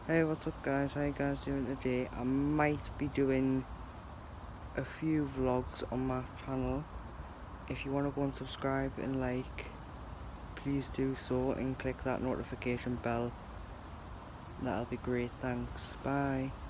Hey, what's up guys? How you guys doing today? I might be doing a few vlogs on my channel. If you want to go and subscribe and like, please do so and click that notification bell. That'll be great. Thanks. Bye.